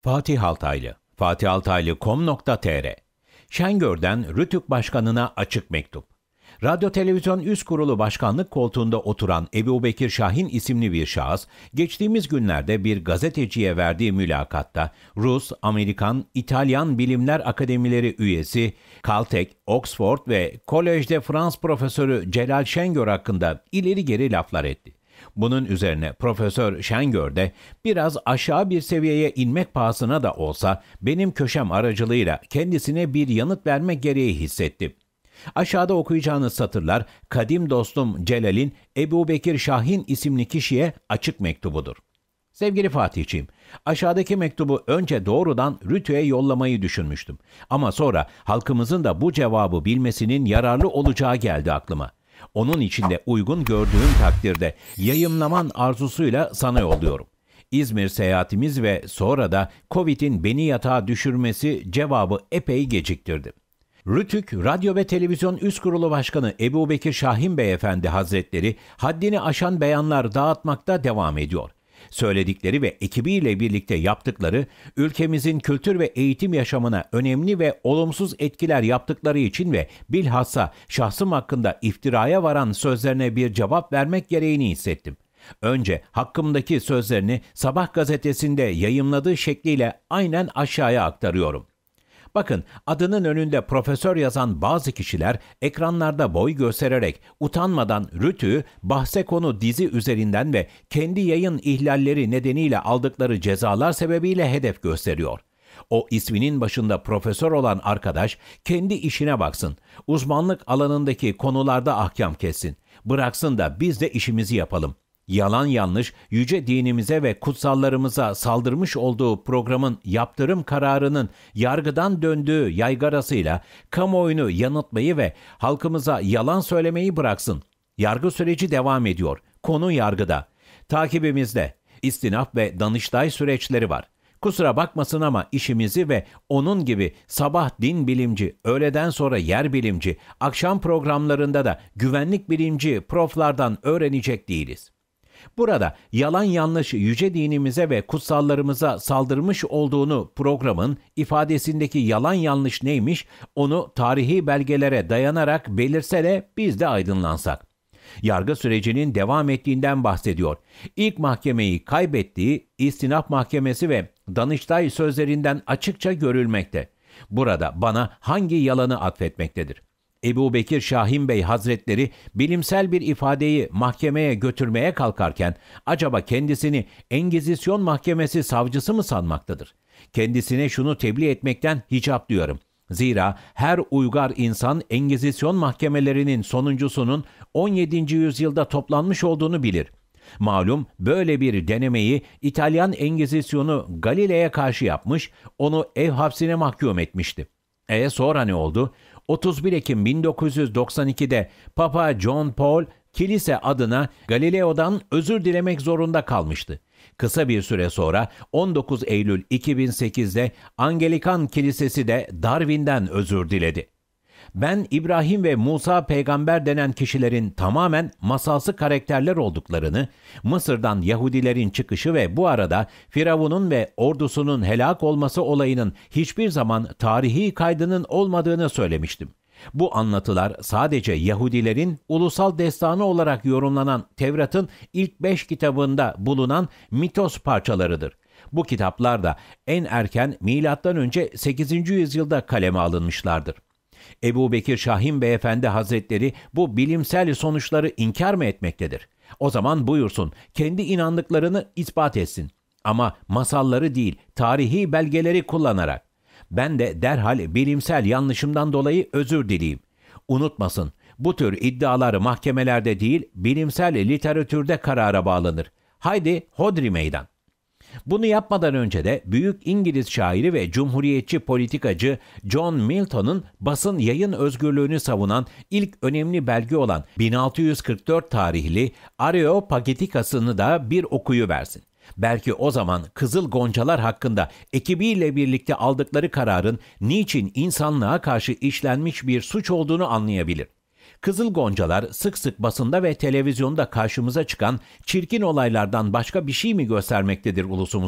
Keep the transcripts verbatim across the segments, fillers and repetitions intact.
Fatih Altaylı, fatihaltaylı nokta com nokta tr. Şengör'den Rütük Başkanı'na açık mektup. Radyo Televizyon Üst Kurulu Başkanlık koltuğunda oturan Ebubekir Şahin isimli bir şahıs, geçtiğimiz günlerde bir gazeteciye verdiği mülakatta Rus, Amerikan, İtalyan Bilimler Akademileri üyesi, Caltech, Oxford ve Collège de France profesörü Celal Şengör hakkında ileri geri laflar etti. Bunun üzerine Profesör Şengör de biraz aşağı bir seviyeye inmek pahasına da olsa benim köşem aracılığıyla kendisine bir yanıt vermek gereği hissetti. Aşağıda okuyacağınız satırlar kadim dostum Celal'in Ebubekir Şahin isimli kişiye açık mektubudur. Sevgili Fatihciğim, aşağıdaki mektubu önce doğrudan Rütü'ye yollamayı düşünmüştüm. Ama sonra halkımızın da bu cevabı bilmesinin yararlı olacağı geldi aklıma. Onun için de uygun gördüğüm takdirde yayımlaman arzusuyla sana yolluyorum. İzmir seyahatimiz ve sonra da Covid'in beni yatağa düşürmesi cevabı epey geciktirdi. Rütük Radyo ve Televizyon Üst Kurulu Başkanı Ebubekir Şahin Beyefendi Hazretleri haddini aşan beyanlar dağıtmakta devam ediyor. Söyledikleri ve ekibiyle birlikte yaptıkları, ülkemizin kültür ve eğitim yaşamına önemli ve olumsuz etkiler yaptıkları için ve bilhassa şahsım hakkında iftiraya varan sözlerine bir cevap vermek gereğini hissettim. Önce hakkımdaki sözlerini Sabah gazetesinde yayımladığı şekliyle aynen aşağıya aktarıyorum. Bakın, adının önünde profesör yazan bazı kişiler ekranlarda boy göstererek utanmadan Rütü'yü bahse konu dizi üzerinden ve kendi yayın ihlalleri nedeniyle aldıkları cezalar sebebiyle hedef gösteriyor. O isminin başında profesör olan arkadaş kendi işine baksın, uzmanlık alanındaki konularda ahkam kessin, bıraksın da biz de işimizi yapalım. Yalan yanlış, yüce dinimize ve kutsallarımıza saldırmış olduğu programın yaptırım kararının yargıdan döndüğü yaygarasıyla kamuoyunu yanıltmayı ve halkımıza yalan söylemeyi bıraksın. Yargı süreci devam ediyor. Konu yargıda. Takibimizde. İstinaf ve Danıştay süreçleri var. Kusura bakmasın ama işimizi ve onun gibi sabah din bilimci, öğleden sonra yer bilimci, akşam programlarında da güvenlik bilimci proflardan öğrenecek değiliz. Burada yalan yanlış yüce dinimize ve kutsallarımıza saldırmış olduğunu programın ifadesindeki yalan yanlış neymiş onu tarihi belgelere dayanarak belirse de biz de aydınlansak. Yargı sürecinin devam ettiğinden bahsediyor. İlk mahkemeyi kaybettiği istinaf mahkemesi ve Danıştay sözlerinden açıkça görülmekte. Burada bana hangi yalanı atfetmektedir? Ebubekir Şahin Bey Hazretleri bilimsel bir ifadeyi mahkemeye götürmeye kalkarken acaba kendisini Engizisyon Mahkemesi savcısı mı sanmaktadır? Kendisine şunu tebliğ etmekten hicaplıyorum. Zira her uygar insan Engizisyon mahkemelerinin sonuncusunun on yedinci yüzyılda toplanmış olduğunu bilir. Malum böyle bir denemeyi İtalyan Engizisyonu Galile'ye karşı yapmış, onu ev hapsine mahkum etmişti. E sonra ne oldu? otuz bir Ekim bin dokuz yüz doksan ikide Papa John Paul kilise adına Galileo'dan özür dilemek zorunda kalmıştı. Kısa bir süre sonra on dokuz Eylül iki bin sekizde Anglikan Kilisesi de Darwin'den özür diledi. Ben İbrahim ve Musa peygamber denen kişilerin tamamen masalsı karakterler olduklarını, Mısır'dan Yahudilerin çıkışı ve bu arada Firavun'un ve ordusunun helak olması olayının hiçbir zaman tarihi kaydının olmadığını söylemiştim. Bu anlatılar sadece Yahudilerin ulusal destanı olarak yorumlanan Tevrat'ın ilk beş kitabında bulunan mitos parçalarıdır. Bu kitaplar da en erken milattan önce sekizinci yüzyılda kaleme alınmışlardır. Ebubekir Şahin Beyefendi Hazretleri bu bilimsel sonuçları inkar mı etmektedir? O zaman buyursun, kendi inandıklarını ispat etsin. Ama masalları değil, tarihi belgeleri kullanarak. Ben de derhal bilimsel yanlışımdan dolayı özür dileyim. Unutmasın, bu tür iddialar mahkemelerde değil, bilimsel literatürde karara bağlanır. Haydi hodri meydan. Bunu yapmadan önce de büyük İngiliz şairi ve cumhuriyetçi politikacı John Milton'un basın yayın özgürlüğünü savunan ilk önemli belge olan bin altı yüz kırk dört tarihli Areopagitikası'nı da bir okuyuversin. Belki o zaman Kızıl Goncalar hakkında ekibiyle birlikte aldıkları kararın niçin insanlığa karşı işlenmiş bir suç olduğunu anlayabilir. Kızıl Goncalar sık sık basında ve televizyonda karşımıza çıkan çirkin olaylardan başka bir şey mi göstermektedir ulusumuza?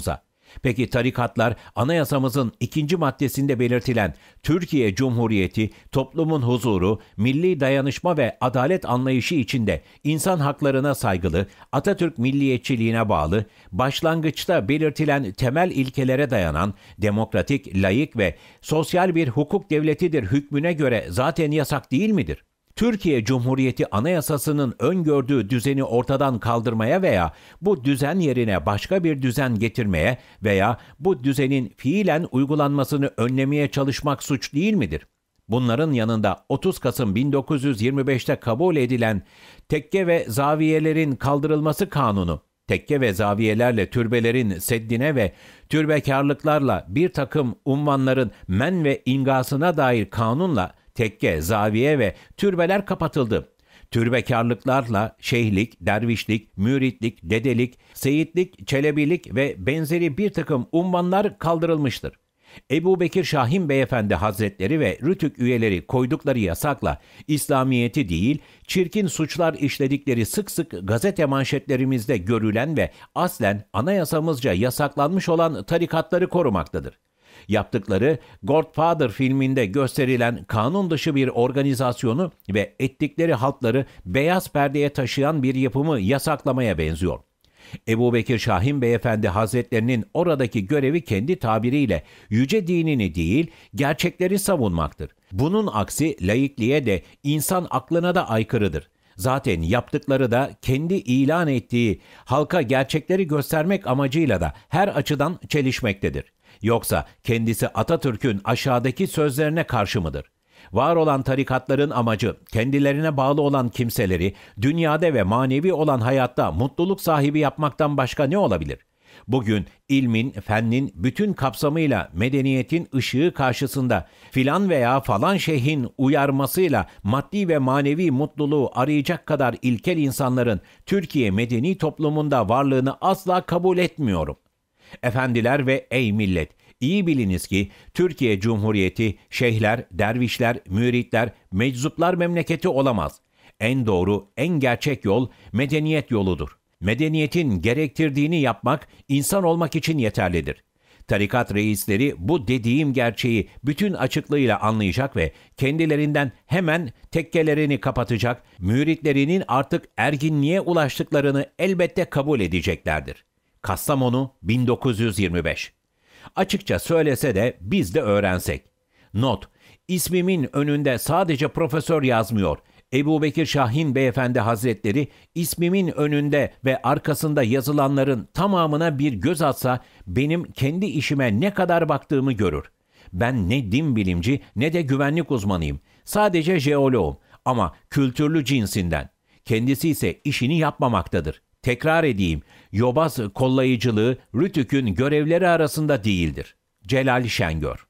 Peki tarikatlar anayasamızın ikinci maddesinde belirtilen Türkiye Cumhuriyeti, toplumun huzuru, milli dayanışma ve adalet anlayışı içinde insan haklarına saygılı, Atatürk milliyetçiliğine bağlı, başlangıçta belirtilen temel ilkelere dayanan demokratik, layık ve sosyal bir hukuk devletidir hükmüne göre zaten yasak değil midir? Türkiye Cumhuriyeti Anayasası'nın öngördüğü düzeni ortadan kaldırmaya veya bu düzen yerine başka bir düzen getirmeye veya bu düzenin fiilen uygulanmasını önlemeye çalışmak suç değil midir? Bunların yanında otuz Kasım bin dokuz yüz yirmi beşte kabul edilen Tekke ve Zaviyelerin Kaldırılması Kanunu, tekke ve zaviyelerle türbelerin seddine ve türbekarlıklarla bir takım unvanların men ve ingasına dair kanunla tekke, zaviye ve türbeler kapatıldı. Türbekarlıklarla şeyhlik, dervişlik, müritlik, dedelik, seyitlik, çelebilik ve benzeri bir takım unvanlar kaldırılmıştır. Ebu Bekir Şahin Beyefendi Hazretleri ve Rütük üyeleri koydukları yasakla İslamiyeti değil, çirkin suçlar işledikleri sık sık gazete manşetlerimizde görülen ve aslen anayasamızca yasaklanmış olan tarikatları korumaktadır. Yaptıkları Godfather filminde gösterilen kanun dışı bir organizasyonu ve ettikleri halkları beyaz perdeye taşıyan bir yapımı yasaklamaya benziyor. Ebu Bekir Şahin Beyefendi Hazretlerinin oradaki görevi kendi tabiriyle yüce dinini değil, gerçekleri savunmaktır. Bunun aksi laikliğe de insan aklına da aykırıdır. Zaten yaptıkları da kendi ilan ettiği halka gerçekleri göstermek amacıyla da her açıdan çelişmektedir. Yoksa kendisi Atatürk'ün aşağıdaki sözlerine karşı mıdır? Var olan tarikatların amacı kendilerine bağlı olan kimseleri dünyada ve manevi olan hayatta mutluluk sahibi yapmaktan başka ne olabilir? Bugün ilmin, fennin bütün kapsamıyla medeniyetin ışığı karşısında filan veya falan şeyhin uyarmasıyla maddi ve manevi mutluluğu arayacak kadar ilkel insanların Türkiye medeni toplumunda varlığını asla kabul etmiyorum. Efendiler ve ey millet, iyi biliniz ki Türkiye Cumhuriyeti şeyhler, dervişler, müritler, meczuplar memleketi olamaz. En doğru, en gerçek yol medeniyet yoludur. Medeniyetin gerektirdiğini yapmak insan olmak için yeterlidir. Tarikat reisleri bu dediğim gerçeği bütün açıklığıyla anlayacak ve kendilerinden hemen tekkelerini kapatacak, müritlerinin artık erginliğe ulaştıklarını elbette kabul edeceklerdir. Kastamonu bin dokuz yüz yirmi beş. Açıkça söylese de biz de öğrensek. Not: İsmimin önünde sadece profesör yazmıyor. Ebu Bekir Şahin Beyefendi Hazretleri ismimin önünde ve arkasında yazılanların tamamına bir göz atsa benim kendi işime ne kadar baktığımı görür. Ben ne din bilimci ne de güvenlik uzmanıyım. Sadece jeoloğum ama kültürlü cinsinden. Kendisi ise işini yapmamaktadır. Tekrar edeyim, yobaz kollayıcılığı Rütük'ün görevleri arasında değildir. Celal Şengör.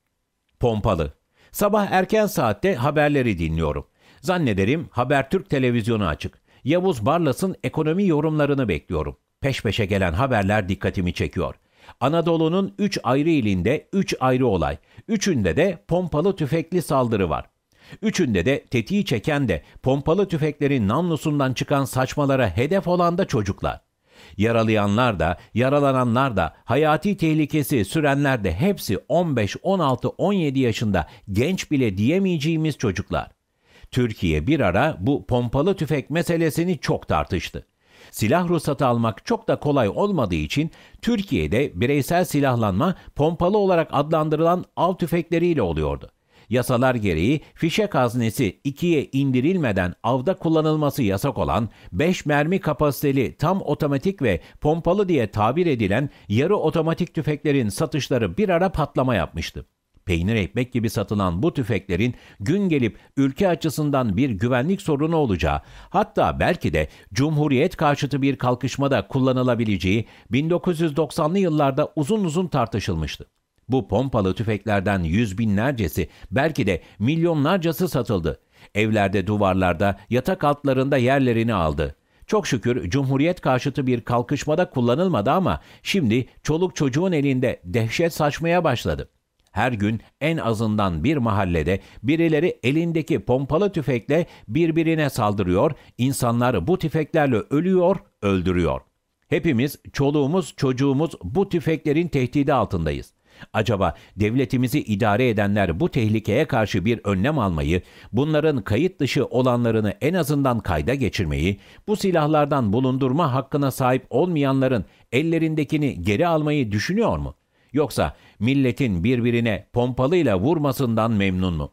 Pompalı. Sabah erken saatte haberleri dinliyorum. Zannederim Habertürk televizyonu açık. Yavuz Barlas'ın ekonomi yorumlarını bekliyorum. Peş peşe gelen haberler dikkatimi çekiyor. Anadolu'nun üç ayrı ilinde üç ayrı olay. Üçünde de pompalı tüfekli saldırı var. Üçünde de tetiği çeken de pompalı tüfeklerin namlusundan çıkan saçmalara hedef olan da çocuklar. Yaralayanlar da, yaralananlar da, hayati tehlikesi sürenler de hepsi on beş, on altı, on yedi yaşında genç bile diyemeyeceğimiz çocuklar. Türkiye bir ara bu pompalı tüfek meselesini çok tartıştı. Silah ruhsatı almak çok da kolay olmadığı için Türkiye'de bireysel silahlanma pompalı olarak adlandırılan av tüfekleriyle oluyordu. Yasalar gereği fişek haznesi ikiye indirilmeden avda kullanılması yasak olan beş mermi kapasiteli tam otomatik ve pompalı diye tabir edilen yarı otomatik tüfeklerin satışları bir ara patlama yapmıştı. Peynir ekmek gibi satılan bu tüfeklerin gün gelip ülke açısından bir güvenlik sorunu olacağı, hatta belki de Cumhuriyet karşıtı bir kalkışmada kullanılabileceği bin dokuz yüz doksanlı yıllarda uzun uzun tartışılmıştı. Bu pompalı tüfeklerden yüz binlercesi, belki de milyonlarcası satıldı. Evlerde, duvarlarda, yatak altlarında yerlerini aldı. Çok şükür Cumhuriyet karşıtı bir kalkışmada kullanılmadı ama şimdi çoluk çocuğun elinde dehşet saçmaya başladı. Her gün en azından bir mahallede birileri elindeki pompalı tüfekle birbirine saldırıyor, insanlar bu tüfeklerle ölüyor, öldürüyor. Hepimiz, çoluğumuz, çocuğumuz bu tüfeklerin tehdidi altındayız. Acaba devletimizi idare edenler bu tehlikeye karşı bir önlem almayı, bunların kayıt dışı olanlarını en azından kayda geçirmeyi, bu silahlardan bulundurma hakkına sahip olmayanların ellerindekini geri almayı düşünüyor mu? Yoksa milletin birbirine pompalıyla vurmasından memnun mu?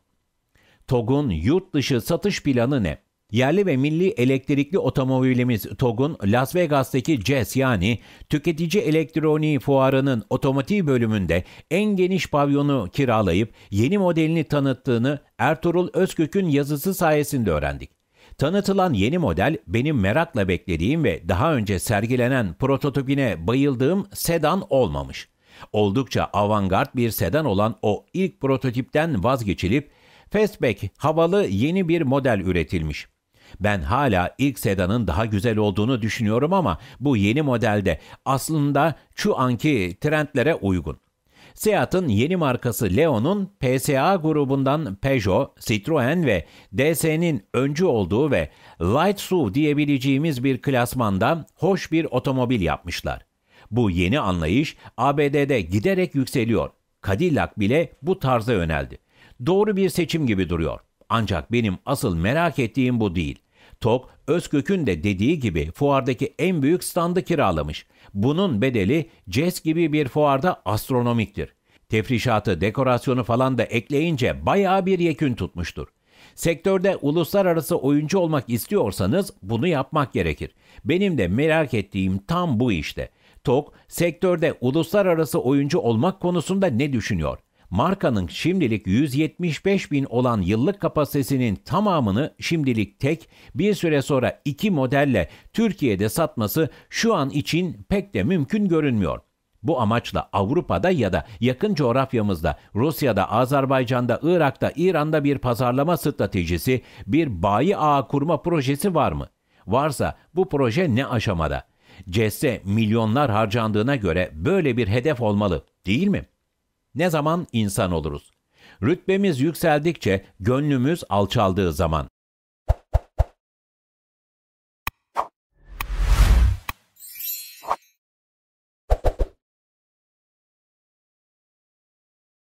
TOG'un yurt dışı satış planı ne? Yerli ve milli elektrikli otomobilimiz TOG'un Las Vegas'taki C E S yani Tüketici Elektroniği Fuarı'nın otomotiv bölümünde en geniş pavyonu kiralayıp yeni modelini tanıttığını Ertuğrul Özkök'ün yazısı sayesinde öğrendik. Tanıtılan yeni model benim merakla beklediğim ve daha önce sergilenen prototipine bayıldığım sedan olmamış. Oldukça avantgard bir sedan olan o ilk prototipten vazgeçilip fastback havalı yeni bir model üretilmiş. Ben hala ilk sedanın daha güzel olduğunu düşünüyorum ama bu yeni modelde aslında şu anki trendlere uygun. Seat'ın yeni markası Leon'un P S A grubundan Peugeot, Citroen ve D S'nin öncü olduğu ve light S U V diyebileceğimiz bir klasmanda hoş bir otomobil yapmışlar. Bu yeni anlayış A B D'de giderek yükseliyor. Cadillac bile bu tarza yöneldi. Doğru bir seçim gibi duruyor. Ancak benim asıl merak ettiğim bu değil. TOG, Özkök'ün de dediği gibi fuardaki en büyük standı kiralamış. Bunun bedeli C E S gibi bir fuarda astronomiktir. Tefrişatı, dekorasyonu falan da ekleyince bayağı bir yekün tutmuştur. Sektörde uluslararası oyuncu olmak istiyorsanız bunu yapmak gerekir. Benim de merak ettiğim tam bu işte. TOG, sektörde uluslararası oyuncu olmak konusunda ne düşünüyor? Markanın şimdilik yüz yetmiş beş bin olan yıllık kapasitesinin tamamını şimdilik tek, bir süre sonra iki modelle Türkiye'de satması şu an için pek de mümkün görünmüyor. Bu amaçla Avrupa'da ya da yakın coğrafyamızda, Rusya'da, Azerbaycan'da, Irak'ta, İran'da bir pazarlama stratejisi, bir bayi ağı kurma projesi var mı? Varsa bu proje ne aşamada? C E S'e milyonlar harcandığına göre böyle bir hedef olmalı, değil mi? Ne zaman insan oluruz? Rütbemiz yükseldikçe gönlümüz alçaldığı zaman.